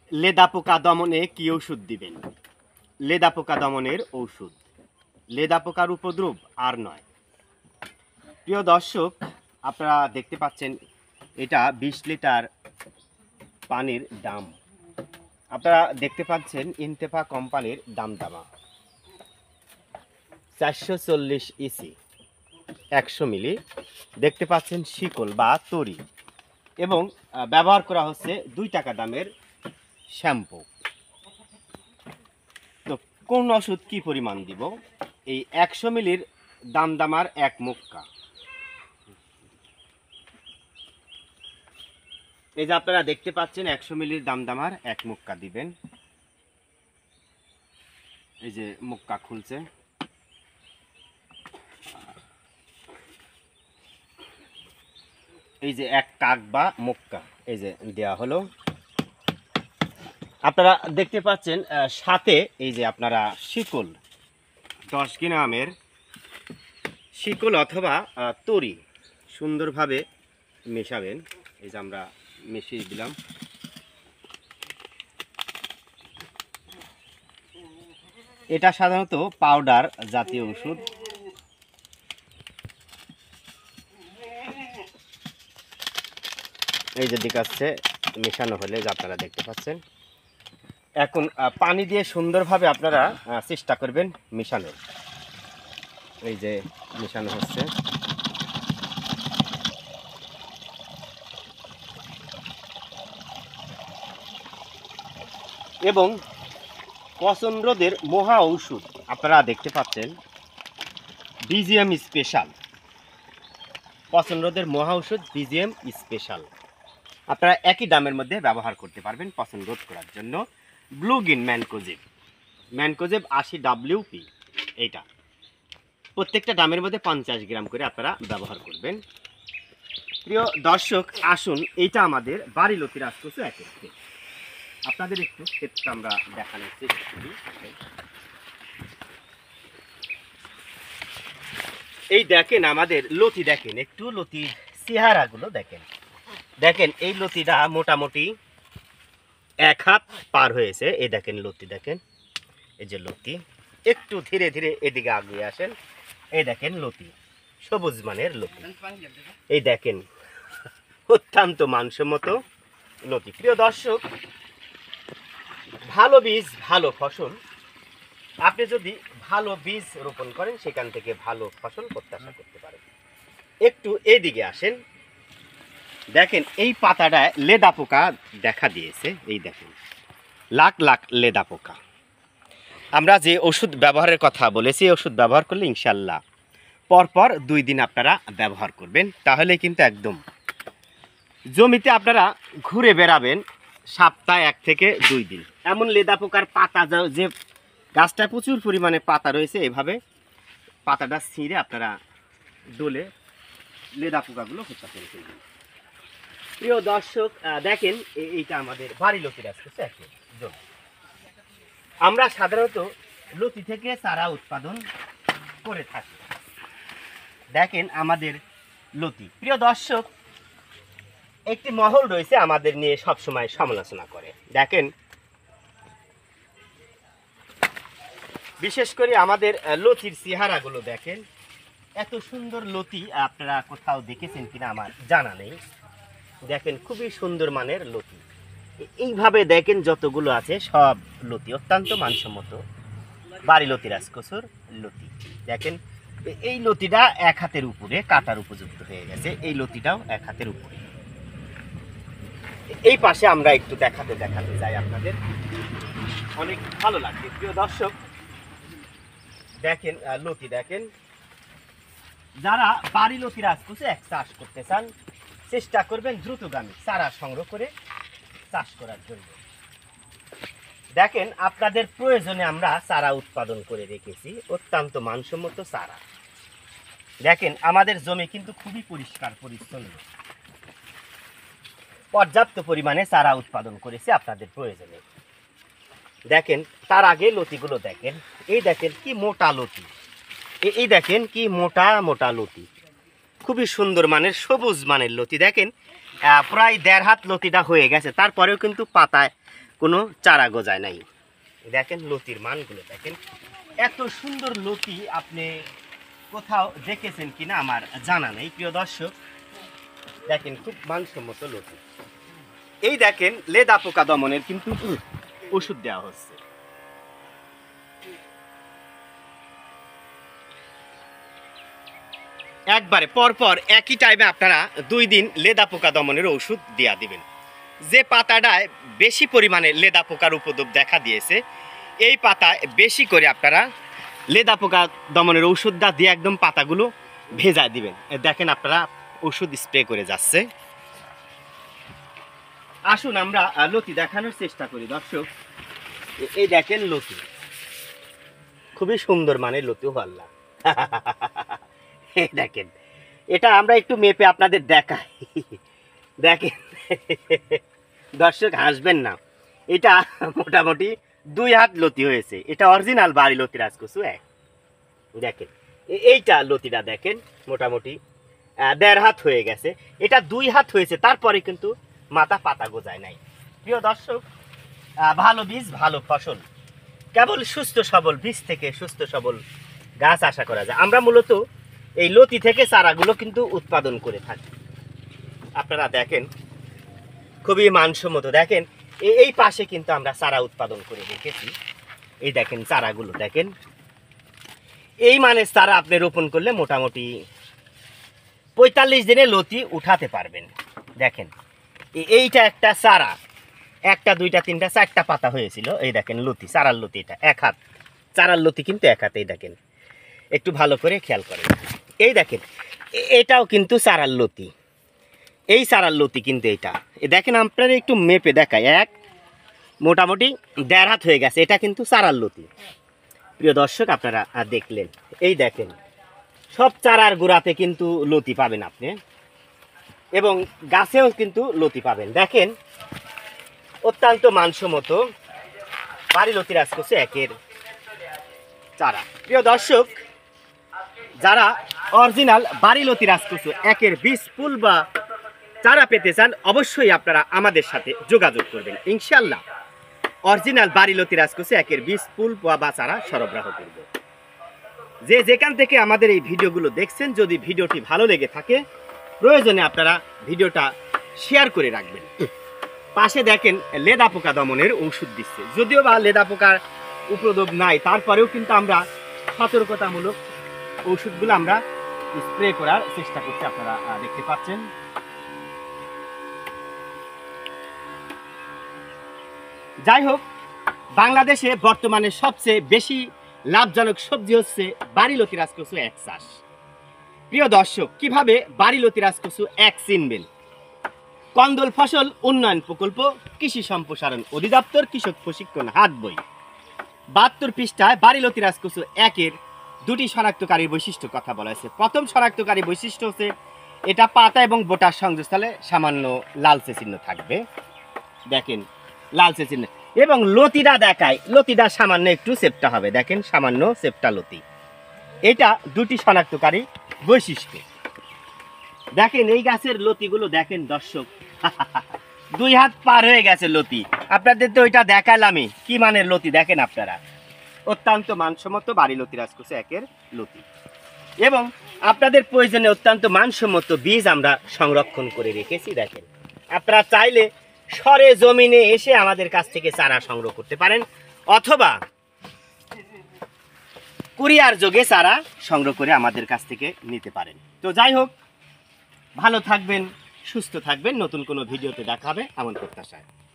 লেদা পোকা দমনে কি ওষুধ দিবেন? লেদা পোকা দমনের ঔষধ। লেদা পোকার উপদ্রব আর নয়। প্রিয় দর্শক, আপনারা দেখতে পাচ্ছেন এটা 20 লিটার পানির দাম। আপনারা দেখতে পাচ্ছেন ইনতেফা কোম্পানির দামদামা 440 ইসি 100 মিলি। দেখতে পাচ্ছেন শিকল বা তরি এবং ব্যবহার করা হচ্ছে 2 টাকা দামের শ্যাম্পু। তো কোন ওষুধ কি পরিমাণ দিব? এই 100 মিলির দামদামার এক মুক্কা। এই যে আপনারা দেখতে পাচ্ছেন 100 মিলির দামদামার এক মুক্কা দিবেন। এই যে মুক্কা খুলছে। এই যে এক কাক বা মুক্কা এই যে দেয়া হলো। আপনারা দেখতে পাচ্ছেন সাথে এই যে আপনারা শিকল 10 গ্রামের শিকল অথবা তরি সুন্দরভাবে মেশাবেন। এই যে আমরা মিশিয়ে দিলাম। এটা সাধারণত পাউডার জাতীয় ওষুধ। এই যে দেখাচ্ছে মেশানো হলে যে আপনারা দেখতে পাচ্ছেন। এখন পানি দিয়ে সুন্দরভাবে আপনারা চেষ্টা করবেন মেশানোর। এই যে মেশানো হচ্ছে। এবং পচন রোধের মহা ঔষধ আপনারা দেখতে পাচ্ছেন বিজিএম স্পেশাল। পচন রোধের মহা ঔষধ বিজিএম স্পেশাল আপনারা একই দামের মধ্যে ব্যবহার করতে পারবেন পচন রোধ করার জন্য। ব্লুগিন ম্যানকোজেব 80 WP এইটা প্রত্যেকটা দামের মধ্যে 50 গ্রাম করে আপনারা ব্যবহার করবেন। প্রিয় দর্শক, আসুন এইটা আমাদের বাড়িলতি রাজকচু একেবারে আপনাদের একটু ক্ষেত্রে আমরা দেখানোর চেষ্টা করি। এই দেখেন আমাদের লতি, দেখেন একটু লতির চেহারাগুলো দেখেন। দেখেন এই লতিটা মোটামুটি 1 হাত পার হয়েছে। এই দেখেন লতি, দেখেন এই যে লতি। একটু ধীরে ধীরে এদিকে আগিয়ে আসেন। এই দেখেন লতি, সবুজ মানের লতি। এই দেখেন অত্যন্ত মানসম্মত লতি। প্রিয় দর্শক, ভালো বীজ ভালো ফসল। আপনি যদি ভালো বীজ রোপণ করেন সেখান থেকে ভালো ফসল প্রত্যাশা করতে পারেন। একটু এদিকে আসেন। দেখেন এই পাতাটায় লেদা পোকা দেখা দিয়েছে। এই দেখেন লাখ লাখ লেদা পোকা। আমরা যে ওষুধ ব্যবহারের কথা বলেছি, ওষুধ ব্যবহার করলে ইনশাল্লাহ পরপর 2 দিন আপনারা ব্যবহার করবেন। তাহলে কিন্তু একদম জমিতে আপনারা ঘুরে বেড়াবেন সপ্তাহে 1 থেকে 2 দিন। এমন লেদা পোকার পাতা যে গাছটায় প্রচুর পরিমাণে পাতা রয়েছে, এভাবে পাতাটা ছিঁড়ে আপনারা ডলে লেদা পোকাগুলো হত্যা করে ফেলবেন। প্রিয় দর্শক, দেখেন এইটা আমাদের বাড়িলতি রাজকচু জমি। আমরা সাধারণত লতি থেকে চারা উৎপাদন করে থাকি। দেখেন আমাদের লতি। প্রিয় দর্শক, একটি মহল রয়েছে আমাদের নিয়ে সবসময় সমালোচনা করে। দেখেন বিশেষ করে আমাদের লতির চেহারাগুলো দেখেন। এত সুন্দর লতি আপনারা কোথাও দেখেছেন কিনা আমার জানা নেই। দেখেন খুবই সুন্দর মানের লতি। এইভাবে দেখেন যতগুলো আছে সব লতি অত্যন্ত মানসম্মত বাড়িলতি রাজকচুর লতি। দেখেন এই লতিটা 1 হাতের উপরে কাটার উপযুক্ত হয়ে গেছে। এই লতিটাও 1 হাতের উপরে। এই পাশে আমরা একটু দেখাতে যাই আপনাদের, অনেক ভালো লাগবে। প্রিয় দর্শক, দেখেন লতি দেখেন। যারা বাড়িলতি রাজকচু চাষ করতে চান চেষ্টা করবেন দ্রুতগামী চারা সংগ্রহ করে চাষ করার জন্য। দেখেন আপনাদের প্রয়োজনে আমরা চারা উৎপাদন করে রেখেছি, অত্যন্ত মানসম্মত চারা। দেখেন আমাদের জমি কিন্তু খুবই পরিষ্কার পরিচ্ছন্ন, পর্যাপ্ত পরিমাণে চারা উৎপাদন করেছি আপনাদের প্রয়োজনে। দেখেন তার আগে লতিগুলো দেখেন। এই দেখেন কি মোটা লতি। এই দেখেন কি মোটা মোটা লতি, খুবই সুন্দর মানের সবুজ মানের লতি। দেখেন প্রায় 1.5 হাত লতিটা হয়ে গেছে, তারপরেও কিন্তু পাতায় কোনো চারা গজায় নাই। দেখেন লতির মানগুলো দেখেন, এত সুন্দর লতি আপনি কোথাও দেখেছেন কিনা আমার জানা নেই প্রিয় দর্শক। দেখেন খুব মানসম্মত লতি। এই দেখেন লেদা পোকা দমনের কিন্তু ওষুধ দেওয়া হচ্ছে। একবারে পরপর একই টাইমে আপনারা 2 দিন লেদা পোকা দমনের ওষুধ দিয়া দিবেন। যে পাতাটায় বেশি পরিমাণে লেদা পোকার উপদ্রব দেখা দিয়েছে, এই পাতায় বেশি করে আপনারা লেদা পোকা দমনের ওষুধটা দিয়ে একদম পাতাগুলো ভেজায় দিবেন। দেখেন আপনারা ওষুধ স্প্রে করে যাচ্ছে। আসুন আমরা লতি দেখানোর চেষ্টা করি দর্শক। এই দেখেন লতি, খুবই সুন্দর মানের লতি। আল্লাহ দেখেন, এটা আমরা একটু মেপে আপনাদের দেখাই। দেখেন দর্শক, হাসবেন না, এটা মোটামুটি 2 হাত লতি হয়েছে। এটা অরিজিনাল বাড়ি লতি রাজকচু এক। দেখেন এইটা লতিটা দেখেন মোটামুটি 1.5 হাত হয়ে গেছে। এটা 2 হাত হয়েছে, তারপরে কিন্তু মাথা পাতা গোজায় নাই। প্রিয় দর্শক, ভালো বীজ ভালো ফসল, কেবল সুস্থ সবল বীজ থেকে সুস্থ সবল গাছ আশা করা যায়। আমরা মূলত এই লতি থেকে চারাগুলো কিন্তু উৎপাদন করে থাকি। আপনারা দেখেন খুবই মানসম্মত। দেখেন এই পাশে কিন্তু আমরা চারা উৎপাদন করে রেখেছি। এই দেখেন চারাগুলো দেখেন, এই মানের চারা আপনি রোপণ করলে মোটামুটি 45 দিনে লতি উঠাতে পারবেন। দেখেন এইটা একটা চারা, 1টা 2টা 3টা 4টা পাতা হয়েছিল। এই দেখেন লতি, চারার লতি, এটা 1 হাত চারার লতি কিন্তু 1 হাত। এই দেখেন একটু ভালো করে খেয়াল করেন। এই দেখেন এটাও কিন্তু চারার লতি, এই চারার লতি কিন্তু এইটা। দেখেন আপনারা একটু মেপে দেখায়, মোটামুটি 1.5 হাত হয়ে গেছে। এটা কিন্তু চারার লতি। প্রিয় দর্শক, আপনারা দেখলেন, এই দেখেন সব চারার গোড়াতে কিন্তু লতি পাবেন আপনি, এবং গাছেও কিন্তু লতি পাবেন। দেখেন অত্যন্ত মানসম্মত বাড়ি লতি রাজকচু একের চারা। প্রিয় দর্শক, যারা অরিজিনাল বাড়ি লতি রাজকচু একের বীজ ফুল বা চারা পেতে চান, অবশ্যই আপনারা আমাদের সাথে যোগাযোগ করবেন। ইনশাআল্লাহ অরিজিনাল বাড়ি লতি রাজকচু একের বীজ ফুল বা চারা সরবরাহ করব। যে যেখান থেকে আমাদের এই ভিডিওগুলো দেখছেন, যদি ভিডিওটি ভালো লেগে থাকে, প্রয়োজনে আপনারা ভিডিওটা শেয়ার করে রাখবেন। পাশে দেখেন লেদা পোকা দমনের ওষুধ দিচ্ছে। যদিও বা লেদা পোকার উপদ্রব নাই, তারপরেও কিন্তু আমরা সতর্কতামূলক ওষুধগুলো আমরা স্প্রে করার চেষ্টা করছি। আপনারা দেখতে পাচ্ছেন। যাই হোক, বাংলাদেশে বর্তমানে সবচেয়ে বেশি লাভজনক সবজি হচ্ছে বাড়ি লতি রাজকচু এক চাষ। প্রিয় দর্শক, কিভাবে বাড়ি লতি রাজকচু এক চিনবেন? কন্দল ফসল উন্নয়ন প্রকল্প, কৃষি সম্প্রসারণ অধিদপ্তর, কৃষক প্রশিক্ষণ হাত বই 72 পৃষ্ঠায় বাড়ি লতি রাজকচু একের 2টি শনাক্তকারী বৈশিষ্ট্য কথা বলা হয়েছে। প্রথম শনাক্তকারী বৈশিষ্ট্য হচ্ছে এটা পাতা এবং বোটার সংযোগস্থলে সামান্য লালচে চিহ্ন থাকবে। দেখেন লালচে চিহ্ন, এবং লতিটা দেখায়, লতিটা সামান্য একটু চেপটা হবে। দেখেন সামান্য চেপটা লতি, এটা 2টি শনাক্তকারী বৈশিষ্ট্য। দেখেন এই গাছের লতিগুলো দেখেন দর্শক, 2 হাত পার হয়ে গেছে লতি। আপনাদের তো ওইটা দেখালামই কি মানের লতি। দেখেন আপনারা অত্যন্ত মানসম্মত বাড়ি লতি রাজকচু একের লতি, এবং আপনাদের প্রয়োজনে অত্যন্ত মানসম্মত বীজ আমরা সংরক্ষণ করে রেখেছি। দেখেন আপনারা চাইলে সরে জমিনে এসে আমাদের কাছ থেকে চারা সংগ্রহ করতে পারেন, অথবা কুরিয়ার যোগে চারা সংগ্রহ করে আমাদের কাছ থেকে নিতে পারেন। তো যাই হোক, ভালো থাকবেন, সুস্থ থাকবেন। নতুন কোনো ভিডিওতে দেখা হবে এমন প্রত্যাশায়।